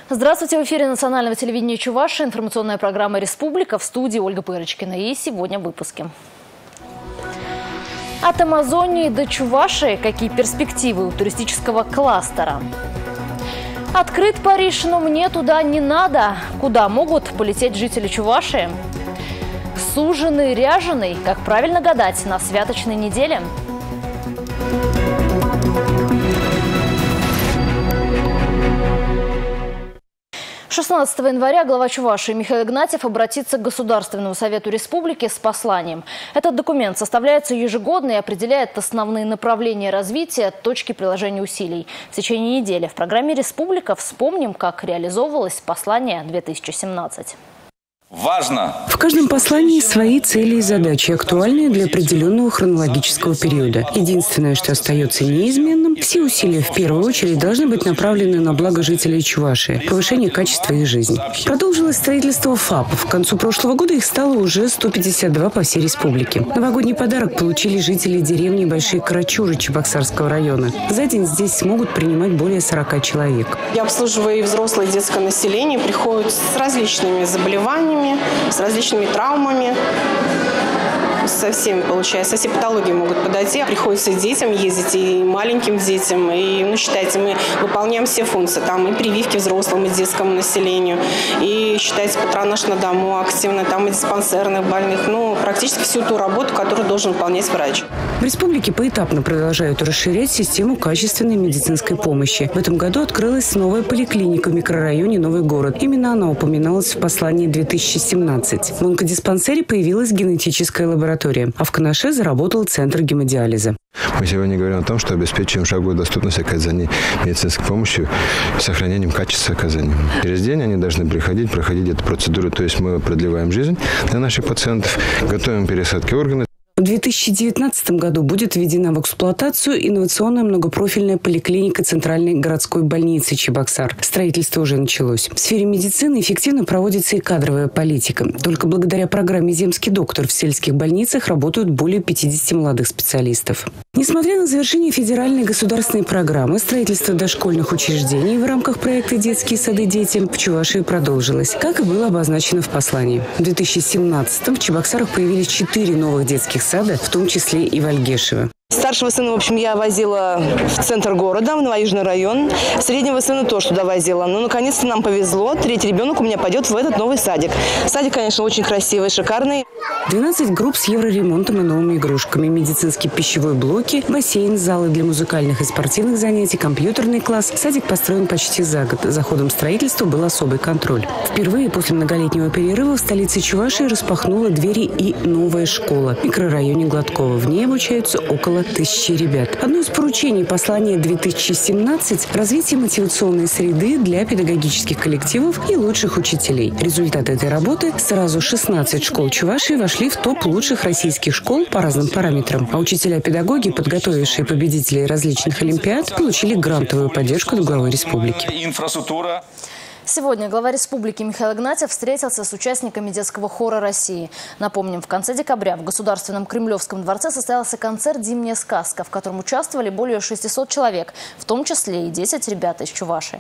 Здравствуйте, в эфире национального телевидения Чувашии, информационная программа «Республика», в студии Ольга Пырочкина. И сегодня в выпуске. От Амазонии до Чувашии. Какие перспективы у туристического кластера? Открыт Париж, но мне туда не надо. Куда могут полететь жители Чувашии? Суженый, ряженый. Как правильно гадать на святочной неделе? 16 января глава Чувашии Михаил Игнатьев обратится к Государственному совету республики с посланием. Этот документ составляется ежегодно и определяет основные направления развития, точки приложения усилий. В течение недели в программе «Республика» вспомним, как реализовывалось послание 2017. Важно. В каждом послании свои цели и задачи, актуальные для определенного хронологического периода. Единственное, что остается неизменным, все усилия в первую очередь должны быть направлены на благо жителей Чувашии, повышение качества их жизни. Продолжилось строительство ФАПов. К концу прошлого года их стало уже 152 по всей республике. Новогодний подарок получили жители деревни Большие Карачуры Чебоксарского района. За день здесь смогут принимать более 40 человек. Я обслуживаю и взрослое, и детское население, приходят с различными заболеваниями, с различными травмами, со всеми, получается, со всей патологией могут подойти. Приходится и детям ездить, и маленьким детям. И, считайте, мы выполняем все функции. Там и прививки взрослым, и детскому населению. И, считайте, патронаж на дому активно, там и диспансерных больных. Практически всю ту работу, которую должен выполнять врач. В республике поэтапно продолжают расширять систему качественной медицинской помощи. В этом году открылась новая поликлиника в микрорайоне Новый город. Именно она упоминалась в послании 2017. В онкодиспансере появилась генетическая лаборатория, а в Канаше заработал центр гемодиализа. Мы сегодня говорим о том, что обеспечиваем шаговую доступность оказания медицинской помощи с сохранением качества оказания. Через день они должны проходить эту процедуру, то есть мы продлеваем жизнь для наших пациентов, готовим пересадки органов. В 2019 году будет введена в эксплуатацию инновационная многопрофильная поликлиника Центральной городской больницы Чебоксар. Строительство уже началось. В сфере медицины эффективно проводится и кадровая политика. Только благодаря программе «Земский доктор» в сельских больницах работают более 50 молодых специалистов. Несмотря на завершение федеральной государственной программы, строительство дошкольных учреждений в рамках проекта «Детские сады детям» в Чувашии продолжилось, как и было обозначено в послании. В 2017-м в Чебоксарах появились 4 новых детских сада, в том числе и в Альгешево. Старшего сына, в общем, я возила в центр города, в Новоюжный район. Среднего сына тоже туда возила. Наконец-то нам повезло. 3-й ребенок у меня пойдет в этот новый садик. Садик, конечно, очень красивый, шикарный. 12 групп с евроремонтом и новыми игрушками, медицинские пищевые блоки, бассейн, залы для музыкальных и спортивных занятий, компьютерный класс. Садик построен почти за год. За ходом строительства был особый контроль. Впервые после многолетнего перерыва в столице Чувашии распахнула двери и новая школа в микрорайоне Гладкова. В ней обучаются около 1000 ребят. Одно из поручений послания 2017 – развитие мотивационной среды для педагогических коллективов и лучших учителей. Результат этой работы – сразу 16 школ Чувашии вошли в топ лучших российских школ по разным параметрам. А учителя-педагоги, подготовившие победителей различных олимпиад, получили грантовую поддержку от главы республики. Сегодня глава республики Михаил Игнатьев встретился с участниками детского хора России. Напомним, в конце декабря в Государственном Кремлевском дворце состоялся концерт «Зимняя сказка», в котором участвовали более 600 человек, в том числе и 10 ребят из Чувашии.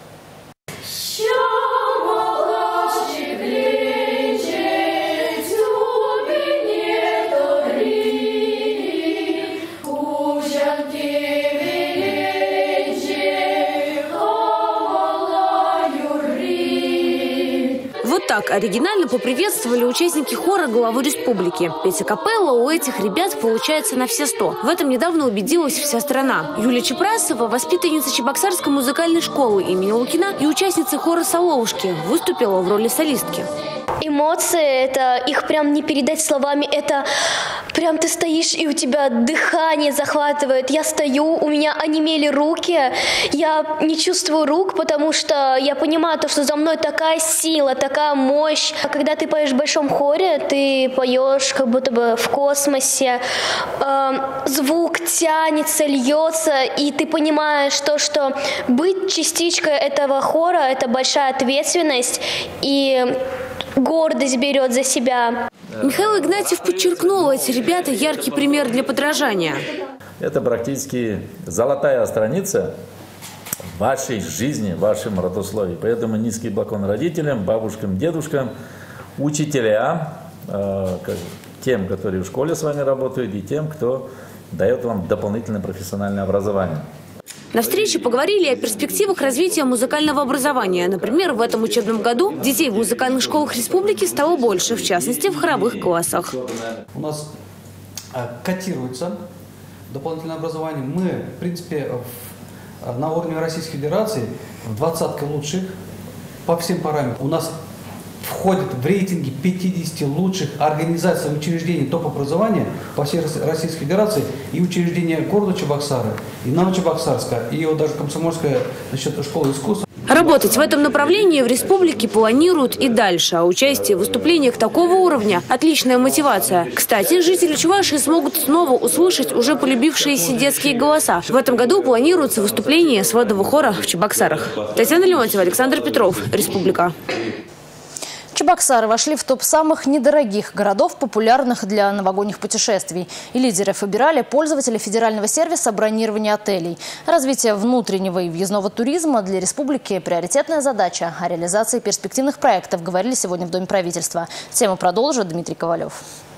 Так оригинально поприветствовали участники хора главу республики. Петь акапелла у этих ребят получается на все 100. В этом недавно убедилась вся страна. Юлия Чепрасова, воспитанница Чебоксарской музыкальной школы имени Лукина и участница хора «Соловушки», выступила в роли солистки. Эмоции, это их прям не передать словами, это прям ты стоишь и у тебя дыхание захватывает. Я стою, у меня онемели руки, я не чувствую рук, потому что я понимаю, что за мной такая сила, такая мощь. А когда ты поешь в большом хоре, ты поешь как будто бы в космосе, звук тянется, льется, и ты понимаешь, что быть частичкой этого хора – это большая ответственность, и гордость берет за себя. Михаил Игнатьев подчеркнул, эти ребята яркий пример для подражания. Это практически золотая страница вашей жизни, в вашем родословии. Поэтому низкий поклон родителям, бабушкам, дедушкам, учителям, тем, которые в школе с вами работают, и тем, кто дает вам дополнительное профессиональное образование. На встрече поговорили о перспективах развития музыкального образования. Например, в этом учебном году детей в музыкальных школах республики стало больше, в частности, в хоровых классах. У нас котируется дополнительное образование. Мы, в принципе, на уровне Российской Федерации в 20-ке лучших по всем параметрам. У нас входит в рейтинги 50 лучших организаций и учреждений топ-образования по всей Российской Федерации и учреждения города Чебоксары, и Новочебоксарска, и вот даже Комсомольская школа искусств. Работать в этом направлении в республике планируют и дальше. А участие в выступлениях такого уровня – отличная мотивация. Кстати, жители Чувашии смогут снова услышать уже полюбившиеся детские голоса. В этом году планируется выступление сводного хора в Чебоксарах. Татьяна Леонтьева, Александр Петров, Республика. Чебоксары вошли в топ самых недорогих городов, популярных для новогодних путешествий. И лидеров выбирали пользователи федерального сервиса бронирования отелей. Развитие внутреннего и въездного туризма для республики – приоритетная задача. О реализации перспективных проектов говорили сегодня в Доме правительства. Тему продолжит Дмитрий Ковалев.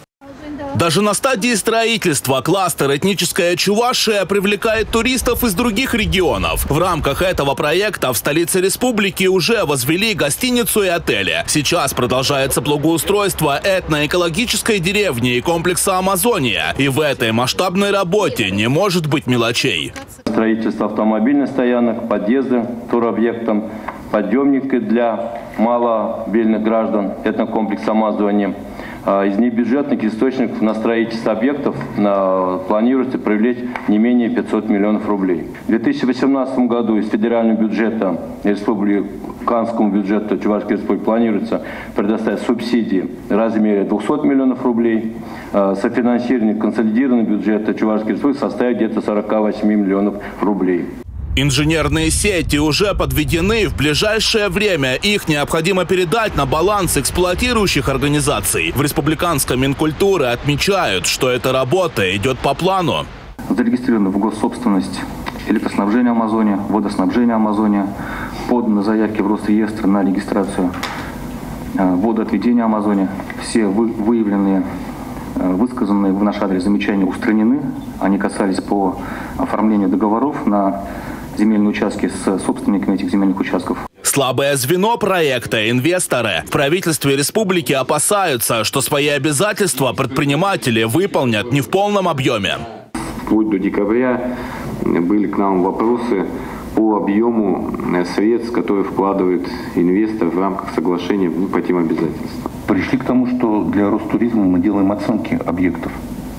Даже на стадии строительства кластер «Этническая Чувашия» привлекает туристов из других регионов. В рамках этого проекта в столице республики уже возвели гостиницу и отели. Сейчас продолжается благоустройство этноэкологической деревни и комплекса «Амазония». И в этой масштабной работе не может быть мелочей. Строительство автомобильных стоянок, подъезды к туробъектам, подъемники для малобельных граждан этнокомплекса «Амазония». Из небюджетных источников на строительство объектов планируется привлечь не менее 500 миллионов рублей. В 2018 году из федерального бюджета республиканскому бюджету Чувашской республики планируется предоставить субсидии в размере 200 миллионов рублей. Софинансирование консолидированного бюджета Чувашской республики составит где-то 48 миллионов рублей. Инженерные сети уже подведены. В ближайшее время их необходимо передать на баланс эксплуатирующих организаций. В республиканском Минкультуры отмечают, что эта работа идет по плану. Зарегистрированы в госсобственность электроснабжение Амазония, водоснабжение Амазония, поданы заявки в Росреестр на регистрацию водоотведения Амазония. Все выявленные, высказанные в наш адрес замечания устранены. Они касались по оформлению договоров на земельные участки с собственниками этих земельных участков. Слабое звено проекта – инвесторы. В правительстве республики опасаются, что свои обязательства предприниматели выполнят не в полном объеме. Вплоть до декабря были к нам вопросы по объему средств, которые вкладывает инвестор в рамках соглашения по тем обязательствам. Пришли к тому, что для Ростуризма мы делаем оценки объектов.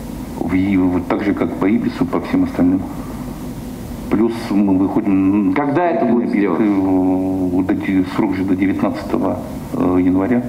Так же, как по ИБИСу, по всем остальным. Плюс мы выходим... Когда это будет сделано? Срок же до 19 января.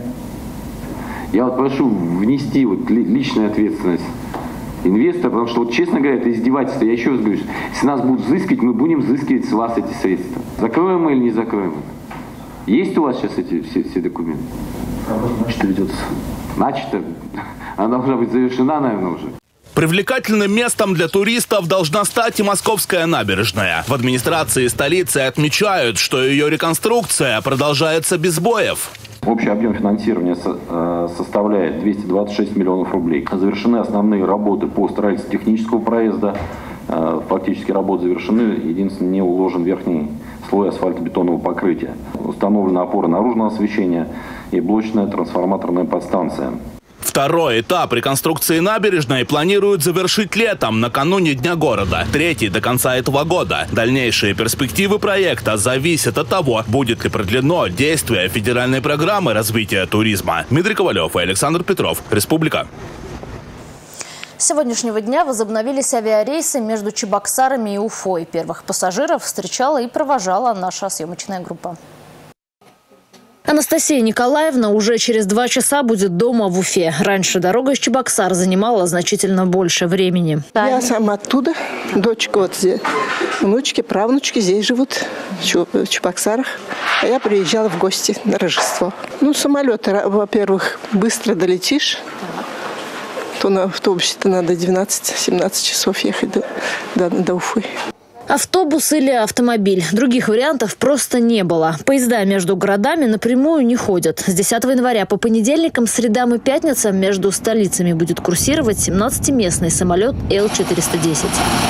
Я вот прошу внести личную ответственность инвестора, потому что, честно говоря, это издевательство. Я еще раз говорю, если нас будут взыскивать, мы будем взыскивать с вас эти средства. Закроем мы или не закроем? Есть у вас сейчас эти все документы? Значит, ведется. Значит, она должна быть завершена, наверное, уже. Привлекательным местом для туристов должна стать и Московская набережная. В администрации столицы отмечают, что ее реконструкция продолжается без сбоев. Общий объем финансирования составляет 226 миллионов рублей. Завершены основные работы по строительству технического проезда. Фактически работы завершены. Единственное, не уложен верхний слой асфальтобетонного покрытия. Установлена опора наружного освещения и блочная трансформаторная подстанция. Второй этап реконструкции набережной планируют завершить летом, накануне Дня города. Третий до конца этого года. Дальнейшие перспективы проекта зависят от того, будет ли продлено действие федеральной программы развития туризма. Дмитрий Ковалев и Александр Петров. Республика. С сегодняшнего дня возобновились авиарейсы между Чебоксарами и Уфой. Первых пассажиров встречала и провожала наша съемочная группа. Анастасия Николаевна уже через 2 часа будет дома в Уфе. Раньше дорога из Чебоксар занимала значительно больше времени. Я сама оттуда. Дочка вот здесь. Внучки, правнучки здесь живут, в Чебоксарах. А я приезжала в гости на Рождество. Самолеты, во-первых, быстро долетишь. То на автобусе-то надо 12-17 часов ехать до Уфы. Автобус или автомобиль. Других вариантов просто не было. Поезда между городами напрямую не ходят. С 10 января по понедельникам, средам и пятницам между столицами будет курсировать 17-местный самолет Ил-410.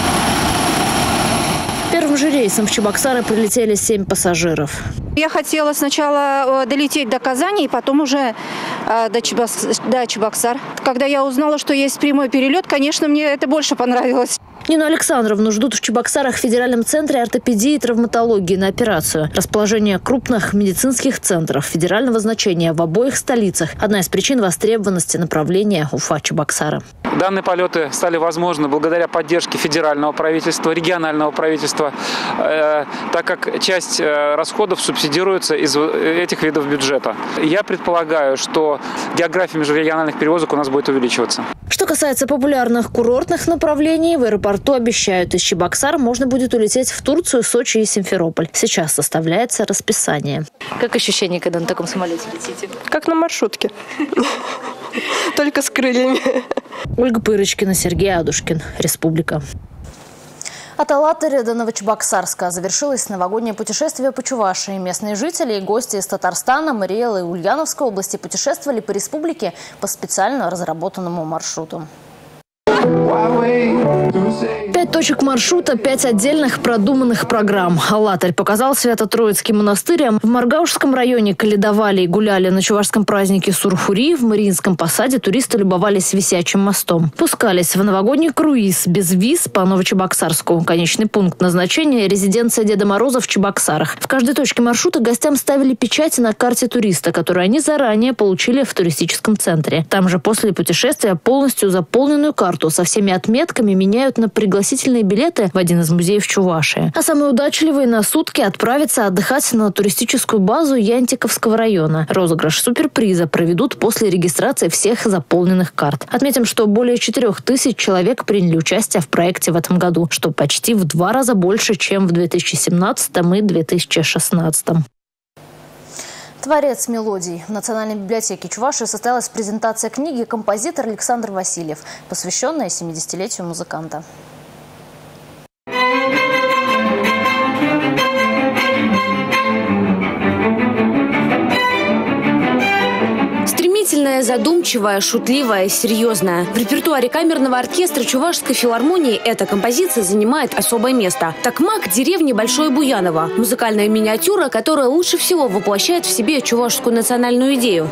Первым же рейсом в Чебоксары прилетели 7 пассажиров. Я хотела сначала долететь до Казани и потом уже до Чебоксар. Когда я узнала, что есть прямой перелет, конечно, мне это больше понравилось. Нину Александровну ждут в Чебоксарах в Федеральном центре ортопедии и травматологии на операцию. Расположение крупных медицинских центров федерального значения в обоих столицах – одна из причин востребованности направления Уфа-Чебоксары. Данные полеты стали возможны благодаря поддержке федерального правительства, регионального правительства, так как часть расходов субсидируется из этих видов бюджета. Я предполагаю, что география межрегиональных перевозок у нас будет увеличиваться. Что касается популярных курортных направлений, в аэропорту обещают, из Чебоксар можно будет улететь в Турцию, Сочи и Симферополь. Сейчас составляется расписание. Как ощущение, когда на таком самолете летите? Как на маршрутке. Только с крыльями. Ольга Пырочкина, Сергей Адушкин. Республика. От Алатыря до Новочебоксарска завершилось новогоднее путешествие по Чувашии. Местные жители и гости из Татарстана, Мариэлы и Ульяновской области путешествовали по республике по специально разработанному маршруту. 5 точек маршрута, 5 отдельных продуманных программ. Алатырь показал Свято-Троицкий монастырь. В Маргаушском районе каледовали и гуляли на чувашском празднике Сурхури. В Мариинском посаде туристы любовались висячим мостом. Пускались в новогодний круиз без виз по Новочебоксарску. Конечный пункт назначения – резиденция Деда Мороза в Чебоксарах. В каждой точке маршрута гостям ставили печати на карте туриста, которую они заранее получили в туристическом центре. Там же после путешествия полностью заполненную карту со всеми отметками меняют на пригласительные билеты в один из музеев Чувашии. А самые удачливые на сутки отправятся отдыхать на туристическую базу Янтиковского района. Розыгрыш суперприза проведут после регистрации всех заполненных карт. Отметим, что более 4000 человек приняли участие в проекте в этом году, что почти в 2 раза больше, чем в 2017 и 2016. Творец мелодий. В Национальной библиотеке Чувашии состоялась презентация книги «Композитор Александр Васильев», посвященная 70-летию музыканта. Стремительная, задумчивая, шутливая, серьезная. В репертуаре камерного оркестра Чувашской филармонии эта композиция занимает особое место. Такмак деревни Большое Буяново. Музыкальная миниатюра, которая лучше всего воплощает в себе чувашскую национальную идею.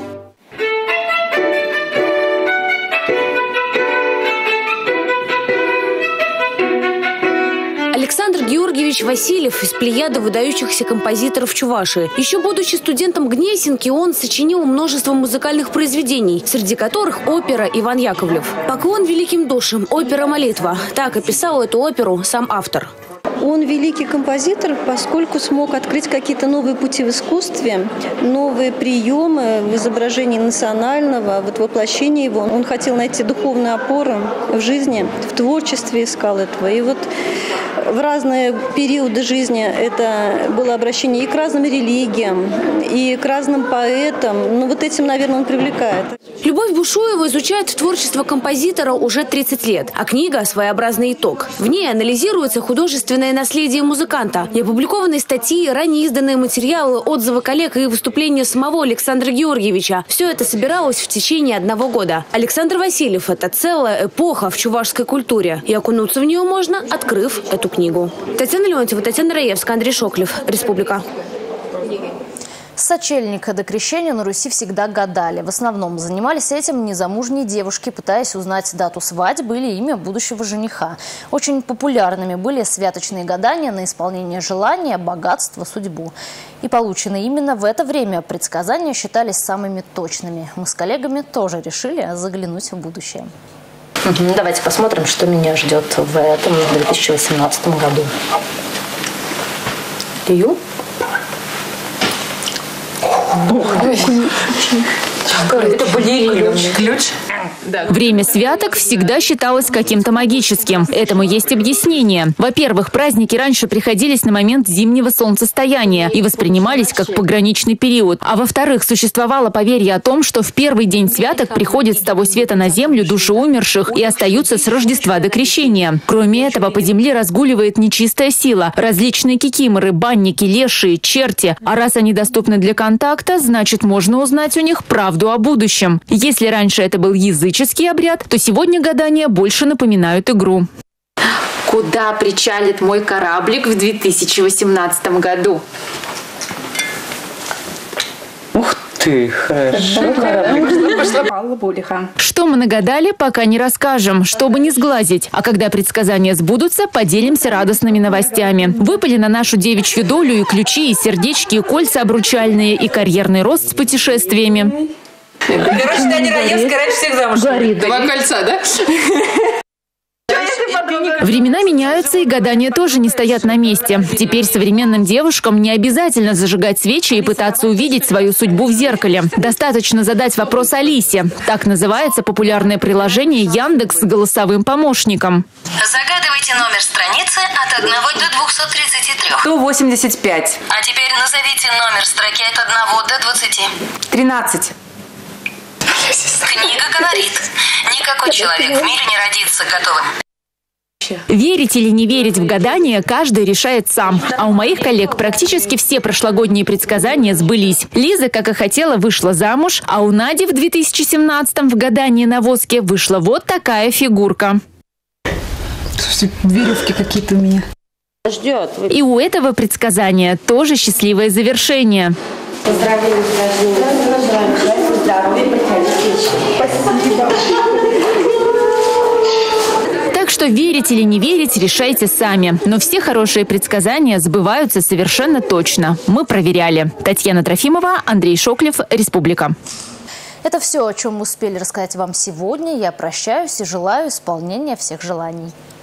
Александр Георгиевич Васильев из плеяды выдающихся композиторов Чувашии. Еще будучи студентом Гнесинки, он сочинил множество музыкальных произведений, среди которых опера «Иван Яковлев». «Поклон великим душам», опера «Молитва». Так описал эту оперу сам автор. Он великий композитор, поскольку смог открыть какие-то новые пути в искусстве, новые приемы в изображении национального, вот воплощение его. Он хотел найти духовную опору в жизни, в творчестве искал этого. И вот в разные периоды жизни это было обращение и к разным религиям, и к разным поэтам. Ну вот этим, наверное, он привлекает. Любовь Бушуева изучает творчество композитора уже 30 лет, а книга – своеобразный итог. В ней анализируется художественное наследие музыканта, неопубликованные статьи, ранее изданные материалы, отзывы коллег и выступления самого Александра Георгиевича. Все это собиралось в течение 1 года. Александр Васильев – это целая эпоха в чувашской культуре. И окунуться в нее можно, открыв эту книгу. Татьяна Леонтьева, Татьяна Раевская, Андрей Шоклев. Республика. С сочельника до крещения на Руси всегда гадали. В основном занимались этим незамужние девушки, пытаясь узнать дату свадьбы или имя будущего жениха. Очень популярными были святочные гадания на исполнение желания, богатство, судьбу. И полученные именно в это время предсказания считались самыми точными. Мы с коллегами тоже решили заглянуть в будущее. Давайте посмотрим, что меня ждет в этом 2018 году. Лью? Что это? Балерина. Ключ? Время святок всегда считалось каким-то магическим. Этому есть объяснение. Во-первых, праздники раньше приходились на момент зимнего солнцестояния и воспринимались как пограничный период. А во-вторых, существовало поверье о том, что в первый день святок приходят с того света на землю души умерших и остаются с Рождества до Крещения. Кроме этого, по земле разгуливает нечистая сила. Различные кикиморы, банники, лешие, черти. А раз они доступны для контакта, значит, можно узнать у них правду о будущем. Если раньше это был языческий обряд, то сегодня гадания больше напоминают игру. Куда причалит мой кораблик в 2018 году? Ух ты, хорошо. Что мы нагадали, пока не расскажем, чтобы не сглазить. А когда предсказания сбудутся, поделимся радостными новостями. Выпали на нашу девичью долю и ключи, и сердечки, и кольца обручальные, и карьерный рост с путешествиями. Короче, Таня Раевская раньше всех замуж. 2 кольца, да? Времена меняются, и гадания тоже не стоят на месте. Теперь современным девушкам не обязательно зажигать свечи и пытаться увидеть свою судьбу в зеркале. Достаточно задать вопрос Алисе. Так называется популярное приложение Яндекс с голосовым помощником. Загадывайте номер страницы от 1 до 233. 185. А теперь назовите номер строки от 1 до 20. 13. Книга говорит, никакой человек в мире не родится готовым. Верить или не верить в гадания каждый решает сам. А у моих коллег практически все прошлогодние предсказания сбылись. Лиза, как и хотела, вышла замуж, а у Нади в 2017-м в гадании на воске вышла вот такая фигурка. Слушайте, веревки какие-то у меня. Ждет. И у этого предсказания тоже счастливое завершение. Поздравляю с рождением. Здоровья, приходите. Так что верить или не верить, решайте сами. Но все хорошие предсказания сбываются совершенно точно. Мы проверяли. Татьяна Трофимова, Андрей Шоклев, Республика. Это все, о чем мы успели рассказать вам сегодня. Я прощаюсь и желаю исполнения всех желаний.